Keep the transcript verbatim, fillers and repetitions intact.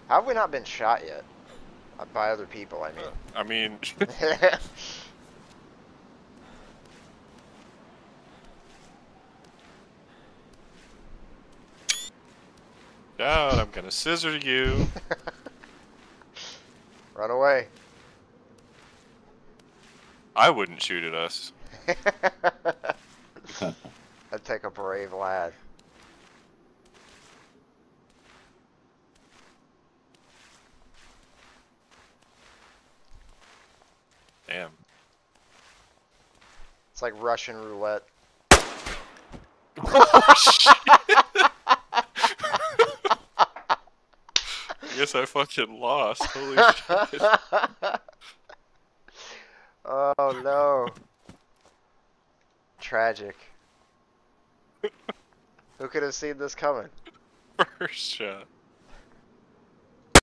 How have we not been shot yet? Uh, By other people, I mean. Uh, I mean, down. I'm gonna scissor you. Run away. I wouldn't shoot at us. I'd take a brave lad. Damn. It's like Russian roulette. Oh shit! I guess I fucking lost. Holy shit. Oh no. Tragic. Who could have seen this coming? First shot.